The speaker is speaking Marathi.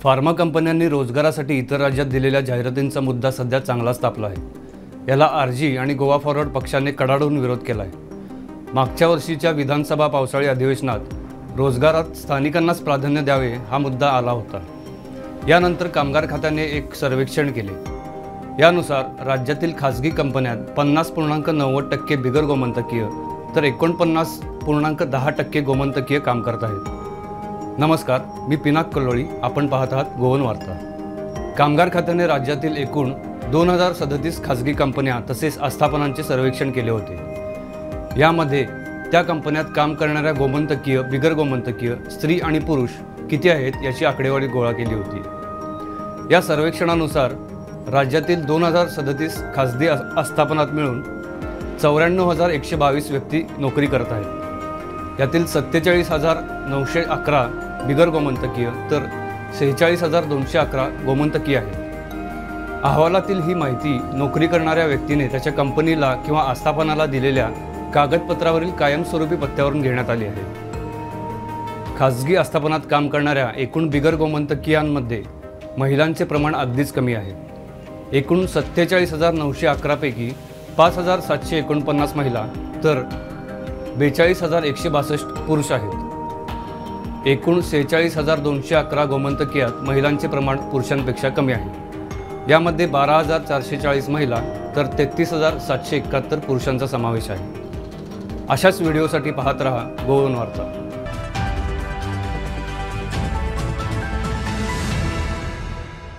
फार्मा कंपन्यांनी रोजगारासाठी इतर राज्यात दिलेल्या जाहिरातींचा मुद्दा सध्या चांगलाच तापला आहे। याला आरजी आणि गोवा फॉरवर्ड पक्षाने कडाडून विरोध केला आहे। मागच्या वर्षीच्या विधानसभा पावसाळी अधिवेशनात रोजगारात स्थानिकांनाच प्राधान्य द्यावे हा मुद्दा आला होता। यानंतर कामगार खात्याने एक सर्वेक्षण केले। यानुसार राज्यातील खासगी कंपन्यात 50.90% बिगर गोमंतकीय तर 49.10% गोमंतकीय काम करत आहेत। नमस्कार, मी पिनाक कल्लोळी, आपण पाहत आहात गोवन वार्ता। कामगार खात्याने राज्यातील एकूण 2037 खासगी कंपन्या तसेच आस्थापनांचे सर्वेक्षण केले होते। यामध्ये त्या कंपन्यात काम करणाऱ्या गोमंतकीय, बिगर गोमंतकीय, स्त्री आणि पुरुष किती आहेत याची आकडेवारी गोळा केली होती। या सर्वेक्षणानुसार राज्यातील 2037 खासगी आस्थापनात मिळून 94,122 व्यक्ती नोकरी करत आहेत। यातील 47,911 बिगर गोमंतकीय तर 46,211 गोमंतकीय आहेत। अहवालातील ही माहिती नोकरी करणाऱ्या व्यक्तीने त्याच्या कंपनीला किंवा आस्थापनाला दिलेल्या कागदपत्रावरील कायमस्वरूपी पत्त्यावरून घेण्यात आली आहे। खासगी आस्थापनात काम करणाऱ्या एकूण बिगर गोमंतकीयांमध्ये महिलांचे प्रमाण अगदीच कमी आहे। एकूण 47,911 पैकी 5,749 महिला तर 42,162 पुरुष आहेत। एकूण 46,211 गोमंतकीयात महिलांचे प्रमाण पुरुषांपेक्षा कमी आहे। यामध्ये 12,440 महिला तर 33,771 पुरुषांचा समावेश आहे। अशाच व्हिडिओसाठी पाहत रहा गोवन वार्ता।